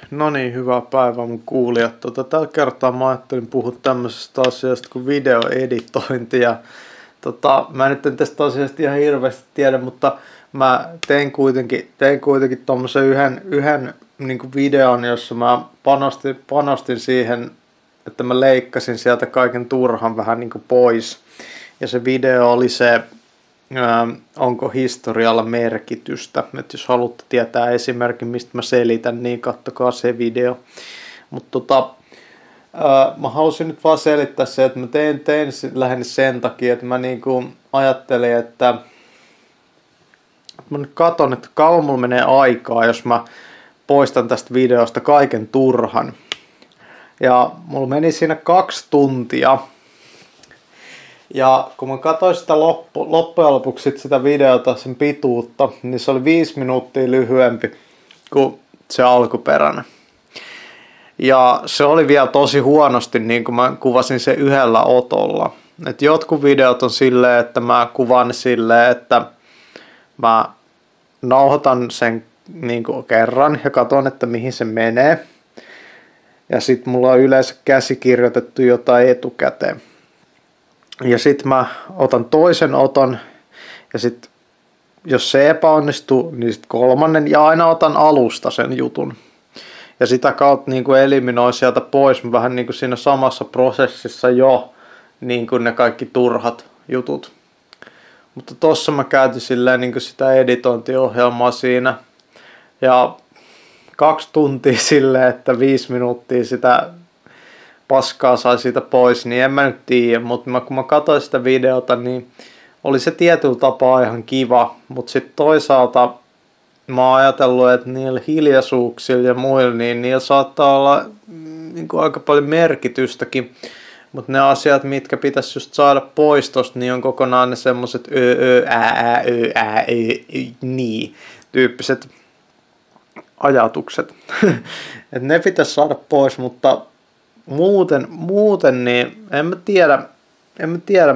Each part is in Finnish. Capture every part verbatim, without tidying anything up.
No niin, hyvää päivää mun kuulijat. Tota, tällä kertaa mä ajattelin puhua tämmöisestä asiasta kuin videoeditointi. Ja, tota, mä nyt en tästä asiasta ihan hirveästi tiedä, mutta mä tein kuitenkin, tein kuitenkin tommosen yhden, yhden niin kuin videon, jossa mä panostin, panostin siihen, että mä leikkasin sieltä kaiken turhan vähän niin kuin pois. Ja se video oli se, ää, onko historialla merkitystä. Et jos haluatte tietää esimerkin, mistä mä selitän, niin kattokaa se video. Mutta tota, ää, mä halusin nyt vaan selittää se, että mä tein, tein lähinnä sen takia, että mä niinku ajattelin, että mä nyt katon, että kauan mulla menee aikaa, jos mä poistan tästä videosta kaiken turhan. Ja mulla meni siinä kaksi tuntia. Ja kun mä katsoin sitä loppu, loppujen lopuksi sit sitä videota, sen pituutta, niin se oli viisi minuuttia lyhyempi kuin se alkuperäinen. Ja se oli vielä tosi huonosti, niin kuin mä kuvasin sen yhdellä otolla. Et jotkut videot on silleen, että mä kuvan silleen, että mä nauhoitan sen niin kuin kerran ja katson, että mihin se menee. Ja sit mulla on yleensä käsikirjoitettu jotain etukäteen. Ja sitten mä otan toisen oton ja sitten jos se epäonnistuu, niin sitten kolmannen ja aina otan alusta sen jutun. Ja sitä kautta niin kuin eliminoin sieltä pois mä vähän niin kuin siinä samassa prosessissa jo niin kuin ne kaikki turhat jutut. Mutta tossa mä käytin silleen niin kuin sitä editointiohjelmaa siinä ja kaksi tuntia silleen, että viisi minuuttia sitä paskaa sai siitä pois, niin en mä nyt tiedä, mutta kun mä katsoin sitä videota, niin oli se tietyllä tapaa ihan kiva, mutta sitten toisaalta mä oon ajatellut, että niillä hiljaisuuksilla ja muilla, niin niillä saattaa olla niin kuin aika paljon merkitystäkin, mutta ne asiat, mitkä pitäisi just saada pois tosta, niin on kokonaan ne semmoset ö, ö, ää, ää, ö, ää, ö, niin tyyppiset ajatukset. Et ne pitäisi saada pois, mutta Muuten, muuten niin en mä tiedä, en mä tiedä,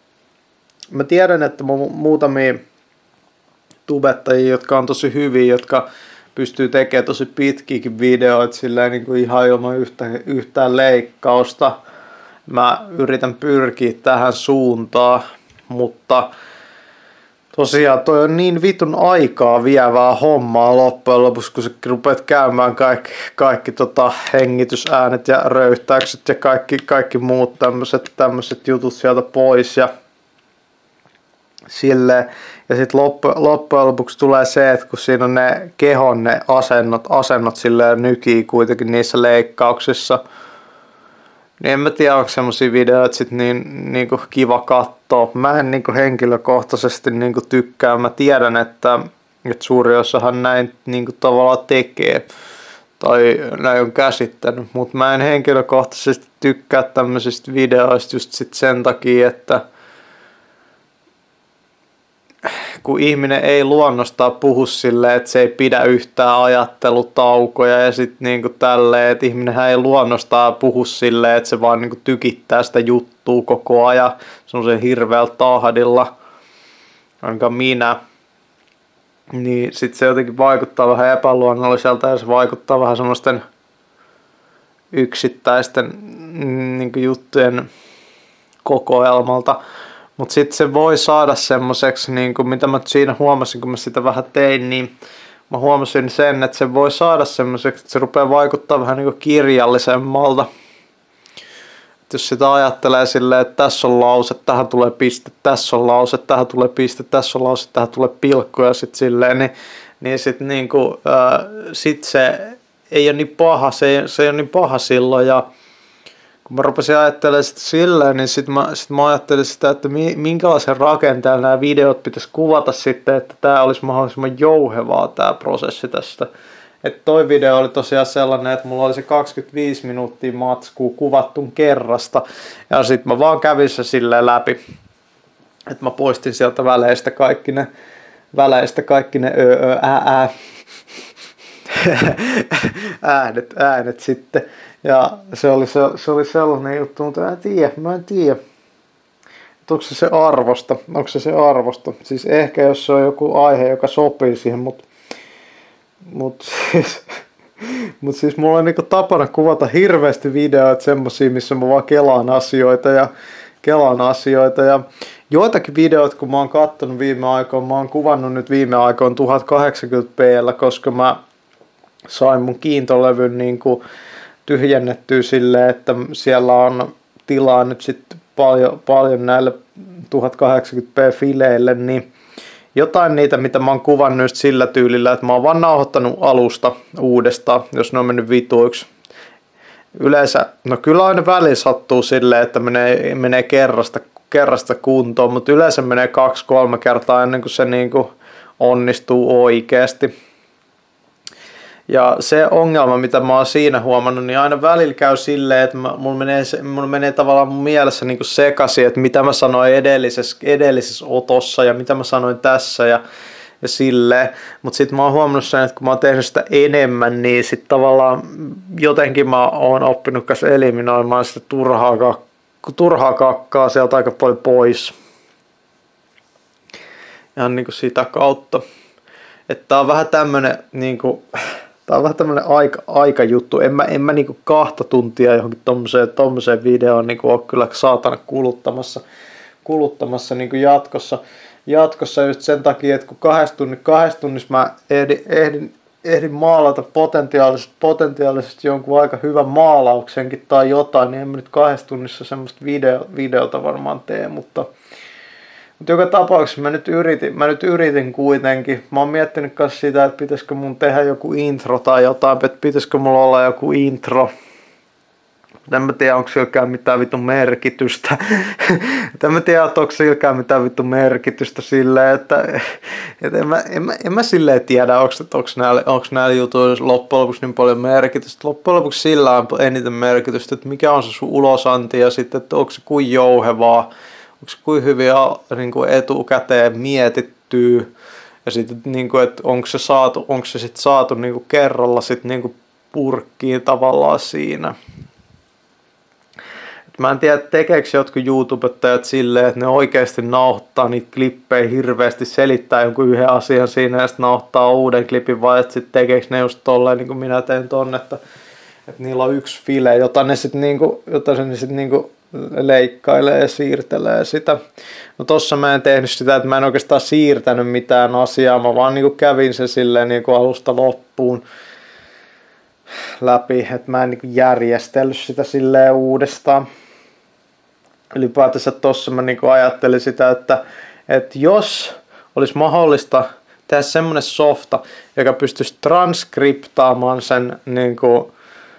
mä tiedän, että muutamia tubettajia, jotka on tosi hyviä, jotka pystyy tekemään tosi pitkiäkin videoita silleen niin kuin ihan ilman yhtä, yhtään leikkausta. Mä yritän pyrkiä tähän suuntaan, mutta tosiaan toi on niin vitun aikaa vievää hommaa loppujen lopuksi, kun sä rupeat käymään kaikki, kaikki tota hengitysäänet ja röyhtäykset ja kaikki, kaikki muut tämmöset, tämmöset jutut sieltä pois ja silleen. Ja sit loppu, loppujen lopuksi tulee se, että kun siinä on ne kehon ne asennot, asennot silleen nykii kuitenkin niissä leikkauksissa, niin en mä tiedä, onko semmosia videoita sit niin, niin kuin kiva katsoa. Mä en niin kuin henkilökohtaisesti niin kuin tykkää. Mä tiedän, että, että suuri osahan näin niin kuin tavallaan tekee. Tai näin on käsittänyt. Mutta mä en henkilökohtaisesti tykkää tämmöisistä videoista just sit sen takia, että kun ihminen ei luonnostaan puhu silleen, että se ei pidä yhtään ajattelutaukoja ja sitten niinku tälleen, että ihminenhän ei luonnostaan puhu silleen, että se vaan niinku tykittää sitä juttua koko ajan. Se on se hirveällä tahdilla, ainakaan minä. Niin sitten se jotenkin vaikuttaa vähän epäluonnolliselta ja se vaikuttaa vähän semmoisten yksittäisten niinku juttujen kokoelmalta. Mutta sitten se voi saada semmoiseksi, niin kuin mitä mä siinä huomasin, kun mä sitä vähän tein, niin mä huomasin sen, että se voi saada semmoiseksi, että se rupeaa vaikuttaa vähän niin kuin kirjallisemmalta. Et jos sitä ajattelee silleen, että tässä on lause, tähän tulee piste, tässä on lause, tähän tulee piste, tässä on lause, tähän tulee pilkku ja sitten silleen, niin, niin sitten niin kuin, äh, sit se ei ole niin paha, se ei, se ei ole niin paha silloin ja kun mä rupesin ajattelemaan sitä silleen, niin sit mä, sit mä ajattelin sitä, että minkälaisen rakenteen nämä videot pitäisi kuvata sitten, että tää olisi mahdollisimman jouhevaa tää prosessi tästä. Että toi video oli tosiaan sellainen, että mulla oli se kaksikymmentäviisi minuuttia matskua kuvattun kerrasta. Ja sit mä vaan kävin se silleen läpi. Että mä poistin sieltä väleistä kaikki ne, väleistä kaikki ne ö, ö, ää, ää. äänet, äänet sitten. Ja se oli, se, se oli sellainen juttu, mutta mä en tiedä, mä en tiedä. Onko se se arvosta? Onko se se arvosta? Siis ehkä jos se on joku aihe, joka sopii siihen, mutta mut siis Mutta siis mulla on niinku tapana kuvata hirveästi videoita semmosia, missä mä vaan kelaan asioita ja kelaan asioita ja joitakin videoita, kun mä oon kattonut viime aikoina, mä oon kuvannut nyt viime aikoina tuhatkahdeksankymmentä p, koska mä sain mun kiintolevyn niinku tyhjennettyä silleen, että siellä on tilaa nyt sitten paljon, paljon näille tuhatkahdeksankymmentä p fileille, niin jotain niitä, mitä mä oon kuvannut just sillä tyylillä, että mä oon vaan nauhoittanut alusta uudestaan, jos ne on mennyt vituiksi. Yleensä, no kyllä aina väliin sattuu silleen, että menee, menee kerrasta, kerrasta kuntoon, mutta yleensä menee kaksi kolme kertaa ennen kuin se niinku onnistuu oikeasti. Ja se ongelma, mitä mä oon siinä huomannut, niin aina välillä käy silleen, että mulla menee, mulla menee tavallaan mun mielessä niin kuin sekaisin, että mitä mä sanoin edellisessä, edellisessä otossa ja mitä mä sanoin tässä ja, ja silleen. Mutta sitten mä oon huomannut sen, että kun mä oon tehnyt sitä enemmän, niin sitten tavallaan jotenkin mä oon oppinut kanssa eliminoimaan sitä turhaa, kak- turhaa kakkaa sieltä aika paljon pois. Ihan niin kuin sitä kautta. Että tää on vähän tämmönen niinku... Tää on vähän tämmönen aika, aikajuttu. En mä, en mä niinku kahta tuntia johonkin tommoseen, tommoseen videoon niinku oo kyllä saatana kuluttamassa, kuluttamassa niinku jatkossa. Jatkossa just sen takia, että kun kahdessa tunnissa, kahdessa tunnissa mä ehdin, ehdin, ehdin maalata potentiaalisesti, potentiaalisesti jonkun aika hyvän maalauksenkin tai jotain, niin en mä nyt kahdessa tunnissa semmoista video, videota varmaan tee, mutta Mutta joka tapauksessa mä nyt, yritin, mä nyt yritin kuitenkin. Mä oon miettinyt myös sitä, että pitäisikö mun tehdä joku intro tai jotain, että pitäisikö mulla olla joku intro. En mä tiedä, onko silläkään mitään vitun merkitystä. En mä tiedä, onko silläkään mitään vitun merkitystä silleen, että, että en, mä, en, mä, en mä silleen tiedä, onko, onko, näillä, onko näillä jutuilla loppujen lopuksi niin paljon merkitystä. Loppujen lopuksi sillä on eniten merkitystä, että mikä on se sun ulosanti ja sitten, että onko se kuin jouhevaa. Onko se kuin hyvin niin kuin etukäteen mietittyä ja sitten, niin kuin, että onko se, saatu, onko se sit saatu niin kuin kerralla sit, niin kuin purkkiin tavallaan siinä. Et mä en tiedä, tekeekö jotkut YouTubettajat silleen, että ne oikeasti nauhoittaa niitä klippejä hirveästi, selittää jonkun yhden asian siinä ja sitten nauhoittaa uuden klipin, vai että sitten tekeekö ne just tolleen, niin kuin minä teen tonne, että, että niillä on yksi file, jota ne sitten niin kuin, jota ne sit, niin kuin leikkailee ja siirtelee sitä. No tossa mä en tehnyt sitä, että mä en oikeastaan siirtänyt mitään asiaa, mä vaan niinku kävin se silleen niinku alusta loppuun läpi, että mä en niinku järjestellyt sitä silleen uudestaan. Ylipäätänsä tossa mä niinku ajattelin sitä, että, että jos olisi mahdollista tehdä semmonen softa, joka pystyisi transkriptaamaan sen, niinku,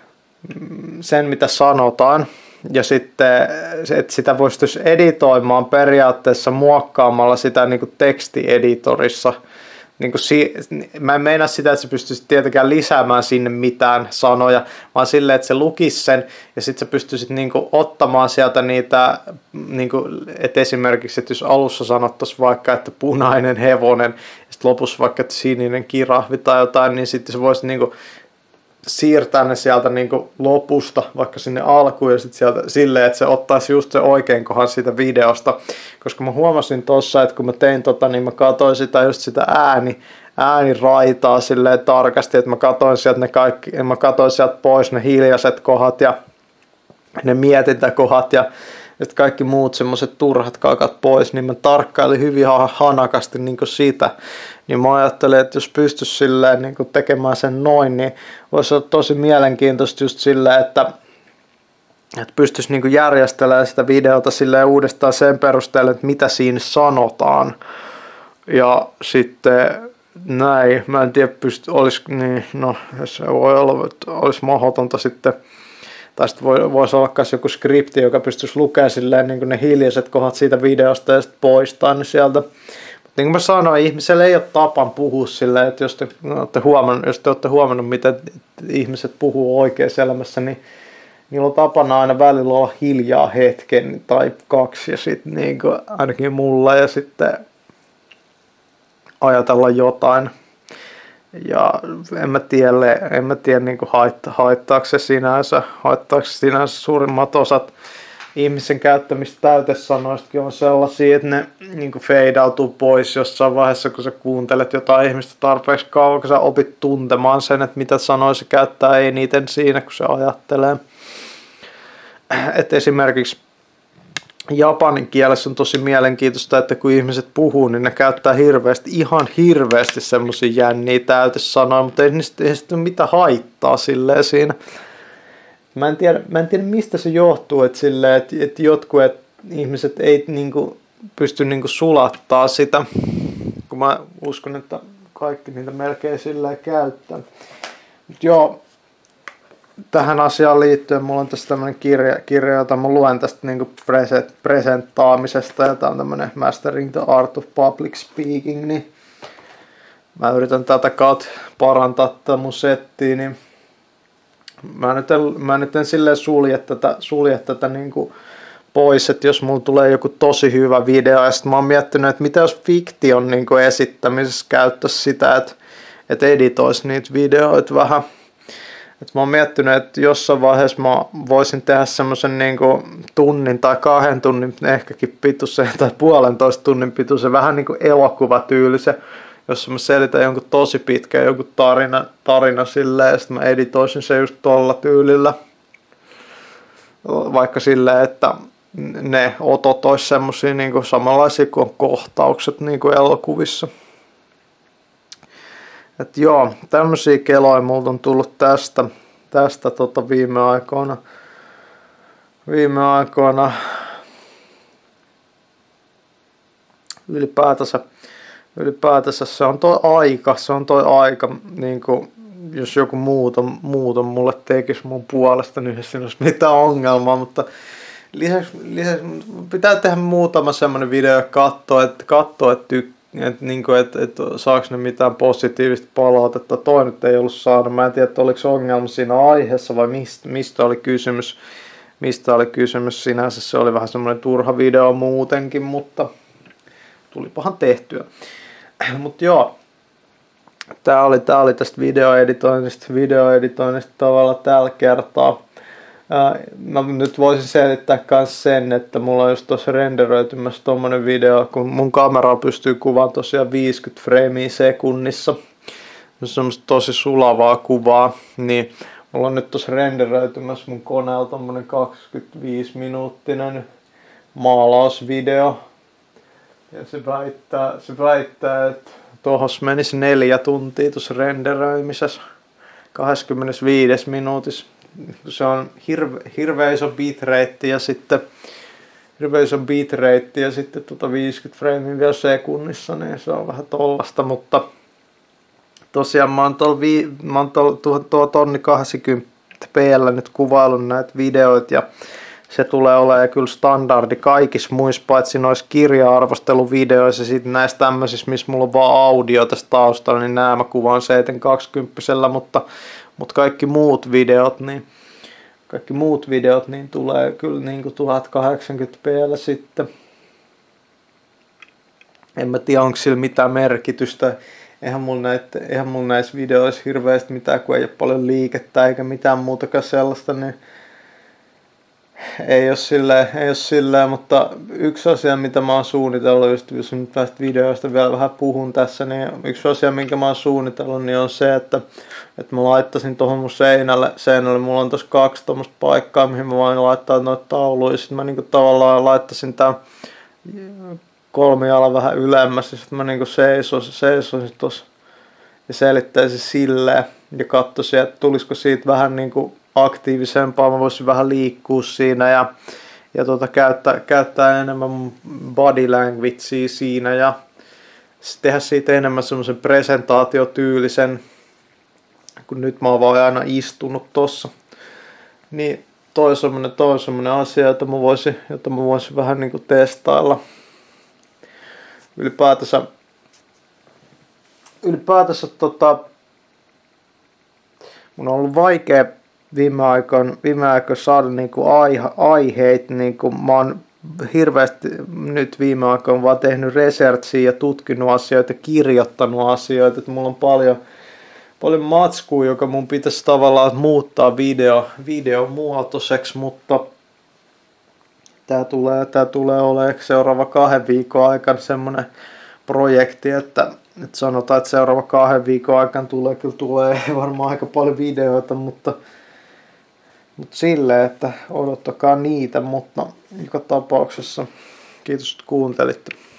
sen mitä sanotaan, ja sitten, että sitä voisi editoimaan periaatteessa muokkaamalla sitä niin kuin tekstieditorissa. Niin kuin si- mä en meinaa sitä, että se pystyisi tietenkään lisäämään sinne mitään sanoja, vaan silleen, että se lukisi sen ja sitten sä pystyisit niin kuin ottamaan sieltä niitä, niin kuin, että esimerkiksi, että jos alussa sanottaisiin vaikka, että punainen hevonen ja sitten lopussa vaikka, että sininen kirahvi tai jotain, niin sitten se voisi niin kuin siirtää ne sieltä niinku lopusta vaikka sinne alkuun ja sitten sieltä silleen, että se ottaisi just se oikein kohan siitä videosta, koska mä huomasin tossa, että kun mä tein tota, niin mä katsoin sitä just sitä ääni, ääniraitaa silleen tarkasti, että mä katsoin sieltä ne kaikki, mä katsoin sieltä pois ne hiljaiset kohdat ja ne mietintäkohdat ja sitten kaikki muut semmoiset turhat kakat pois, niin mä tarkkailin hyvin hanakasti niin kuin sitä. Niin mä ajattelin, että jos pystyisi silleen niin kuin tekemään sen noin, niin voisi olla tosi mielenkiintoista just silleen, että, että pystyisi niin kuin järjestelemään sitä videota silleen uudestaan sen perusteella, että mitä siinä sanotaan. Ja sitten näin, mä en tiedä, pysty, olisi, niin, no, se voi olla, että olisi mahdotonta sitten. Tai sitten voisi olla myös joku skripti, joka pystyisi lukemaan silleen, niin kuin ne hiljaiset kohdat siitä videosta ja sitten poistaa ne sieltä. Mutta niin kuin mä sanoin, ihmisellä ei ole tapan puhua silleen, että jos te olette huomannut, jos te olette huomannut miten ihmiset puhuu oikeassa elämässä, niin niillä on tapana aina välillä olla hiljaa hetken tai kaksi ja sitten niin kuin ainakin mulla ja sitten ajatella jotain. Ja en mä tiedä, en mä tiedä niin haitta, haittaako se sinänsä, haittaako se sinänsä suurimmat osat, ihmisen käyttämistä täytesanoistakin on sellaisia, että ne niin kuin feidautuu pois jossain vaiheessa, kun sä kuuntelet jotain ihmistä tarpeeksi kauan, kun sä opit tuntemaan sen, että mitä sanoja se käyttää eniten siinä, kun se ajattelee. Et esimerkiksi japanin kielessä on tosi mielenkiintoista, että kun ihmiset puhuu, niin ne käyttää hirveästi, ihan hirveästi semmosia jänniä täytesanoja, mutta ei niistä ei ole mitään haittaa silleen siinä. Mä en tiedä, mä en tiedä mistä se johtuu, että, silleen, että, että jotkut että ihmiset ei niinku, pysty niinku sulattaa sitä, kun mä uskon, että kaikki niitä melkein silleen käyttää. Mut joo, tähän asiaan liittyen mulla on tässä tämmönen kirja, kirja jota mä luen tästä niinku present, presentaamisesta, ja tää on tämmönen Mastering the Art of Public Speaking, niin mä yritän tätä kautta parantaa tätä mun settiä, niin Mä nyt en, mä nyt en silleen sulje tätä, sulje tätä niinku pois, että jos mulla tulee joku tosi hyvä video, ja sit mä oon miettinyt, että mitä jos fiktion niinku esittämisessä käyttäisi sitä, että, että editoisi niitä videoita vähän. Et mä oon miettinyt, että jossain vaiheessa mä voisin tehdä semmoisen niinku tunnin tai kahden tunnin, ehkäkin pituisen tai puolentoista tunnin pituisen, vähän niinku elokuvatyylisen, jossa mä selitän jonkun tosi pitkän jonkun tarina, tarina silleen, ja sitten mä editoisin se just tolla tyylillä. Vaikka silleen, että ne otot ois semmosia niinku samanlaisia kuin on kohtaukset niinku elokuvissa. Et joo, tämmösiä keloja multa on tullut tästä, tästä tota viime aikoina. Viime aikoina ylipäätänsä. Ylipäätänsä se on toi aika, se on toi aika, niin kuin, jos joku muuton, muuton mulle tekisi mun puolesta, niin ei siinä olisi mitään ongelmaa, mutta lisäksi, lisäksi pitää tehdä muutama semmoinen video ja katsoa, että, katsoa, että, tyk, että, niin kuin, että, että saako ne mitään positiivista palautetta. Toi nyt ei ollut saanut, mä en tiedä, että oliko ongelma siinä aiheessa vai mistä, mistä oli kysymys, mistä oli kysymys sinänsä, se oli vähän semmoinen turha video muutenkin, mutta tulipahan tehtyä. Mutta joo, tää oli, tää oli tästä videoeditoinnista, videoeditoinnista tavallaan tällä kertaa. Ää, mä nyt voisin selittää myös sen, että mulla on just tuossa renderöitymässä tommonen video, kun mun kamera pystyy kuvaamaan tosiaan viisikymmentä freimiä sekunnissa. Se on semmoista tosi sulavaa kuvaa, niin mulla on nyt tuossa renderöitymässä mun koneella tommonen kaksikymmentäviisi minuuttinen maalausvideo. Ja se väittää, se väittää että tuohos menisi neljä tuntia tuossa renderöimisessä kaksikymmentäviisi minuutissa. Se on hirve, hirveä iso bitrate ja sitten hirveä iso bitrate ja sitten tuota viisikymmentä freimiä vielä sekunnissa, niin se on vähän tollasta, mutta tosiaan mä oon tuolla vi, tuo, tuo tonni kaksikymmentä p:llä nyt kuvaillut näitä videoita ja se tulee olemaan kyllä standardi kaikissa muissa, paitsi noissa kirja-arvosteluvideoissa ja sitten näissä tämmöisissä, missä mulla on vaan audio tässä taustalla, niin nämä mä kuvaan seitsemänsataakaksikymmentä, mutta, mutta kaikki muut videot, niin kaikki muut videot niin tulee kyllä niin kuin tuhat kahdeksankymmentä p:llä sitten. En mä tiedä, onko sillä mitään merkitystä. Eihän mulla, näitä, eihän mulla näissä videoissa hirveästi mitään, kun ei ole paljon liikettä eikä mitään muutakaan sellaista, niin Ei ole, silleen, ei ole silleen, mutta yksi asia, mitä mä oon suunnitellut, just jos nyt näistä videoista vielä vähän puhun tässä, niin yksi asia, minkä mä oon suunnitellut, niin on se, että, että mä laittaisin tuohon mun seinälle, seinälle, mulla on tossa kaksi tommoista paikkaa, mihin mä voin laittaa noita tauluja, sitten mä niinku tavallaan laittaisin tää kolmiala vähän ylemmäs, ja sitten mä niinku seisoisin, seisoisin tossa ja selittäisin silleen, ja katsoisin, että tulisiko siitä vähän niinku aktiivisempaa, mä voisin vähän liikkua siinä ja, ja tuota, käyttää, käyttää enemmän body languagea siinä ja tehdä siitä enemmän semmoisen presentaatiotyylisen, kun nyt mä oon vaan aina istunut tossa. Niin toi semmonen, toi semmonen asia, jota mä voisin, jota mä voisin vähän niinku testailla. Ylipäätänsä, ylipäätänsä tota, mun on ollut vaikea viime aikoina, viime aikoina saada niinku aihe, aiheita, niinku mä oon hirveästi nyt viime aikoina vaan tehnyt researchia ja tutkinut asioita, kirjoittanut asioita, että mulla on paljon, paljon matskua, joka mun pitäisi tavallaan muuttaa video, videomuotoiseksi, mutta Tää tulee, tää tulee olemaan seuraava kahden viikon aikana semmonen projekti, että, että sanotaan, että seuraava kahden viikon aikana tulee, kyllä tulee varmaan aika paljon videoita, mutta, mutta silleen, että odottakaa niitä, mutta joka tapauksessa kiitos, että kuuntelitte.